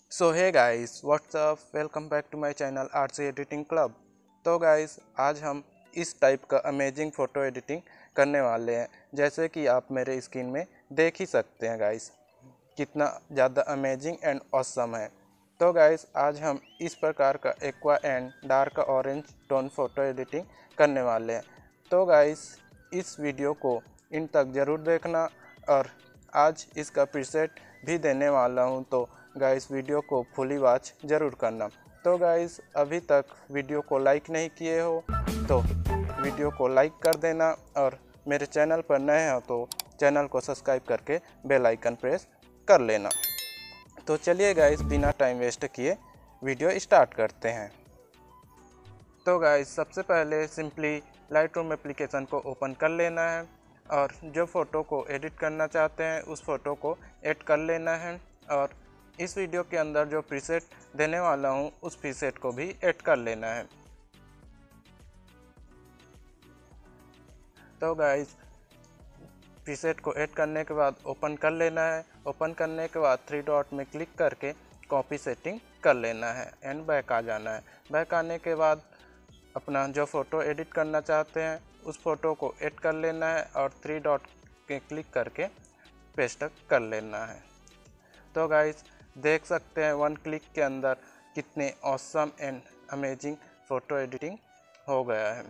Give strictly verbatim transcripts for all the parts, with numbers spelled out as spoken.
So hey guys, what's up, welcome back to my channel RC editing club. तो guys, आज हम इस type का अमेजिंग फ़ोटो एडिटिंग करने वाले हैं। जैसे कि आप मेरे स्क्रीन में देख ही सकते हैं गाइस, कितना ज़्यादा अमेजिंग एंड ऑसम है। तो गाइस, आज हम इस प्रकार का aqua and dark orange tone photo editing करने वाले हैं। तो गाइस, इस वीडियो को इन तक ज़रूर देखना और आज इसका प्रीसेट भी देने वाला हूं, तो गाइस वीडियो को फुली वॉच ज़रूर करना। तो गाइस, अभी तक वीडियो को लाइक नहीं किए हो तो वीडियो को लाइक कर देना और मेरे चैनल पर नए हो तो चैनल को सब्सक्राइब करके बेल आइकन प्रेस कर लेना। तो चलिए गाइस, बिना टाइम वेस्ट किए वीडियो स्टार्ट करते हैं। तो गाइस, सबसे पहले सिंपली लाइटरूम एप्लीकेशन को ओपन कर लेना है और जो फ़ोटो को एडिट करना चाहते हैं उस फ़ोटो को ऐड कर लेना है। और इस वीडियो के अंदर जो प्रीसेट देने वाला हूं उस प्रीसेट को भी ऐड कर लेना है। तो गाइस, प्रीसेट को ऐड करने के बाद ओपन कर लेना है। ओपन करने के बाद थ्री डॉट में क्लिक करके कॉपी सेटिंग कर लेना है एंड बैक आ जाना है। बैक आने के बाद अपना जो फ़ोटो एडिट करना चाहते हैं उस फ़ोटो को ऐड कर लेना है और थ्री डॉट के क्लिक करके पेस्ट कर लेना है। तो गाइस, देख सकते हैं वन क्लिक के अंदर कितने awesome and amazing photo editing हो गया है।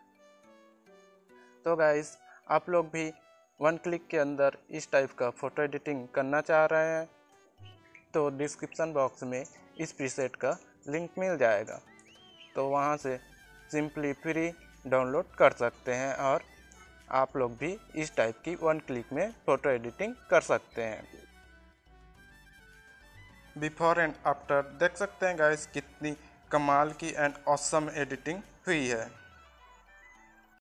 तो गाइस, आप लोग भी वन क्लिक के अंदर इस टाइप का फ़ोटो एडिटिंग करना चाह रहे हैं तो डिस्क्रिप्शन बॉक्स में इस प्रीसेट का लिंक मिल जाएगा, तो वहाँ से सिंपली फ्री डाउनलोड कर सकते हैं और आप लोग भी इस टाइप की वन क्लिक में फ़ोटो एडिटिंग कर सकते हैं। बिफोर एंड आफ्टर देख सकते हैं गाइस, कितनी कमाल की एंड ऑसम एडिटिंग हुई है।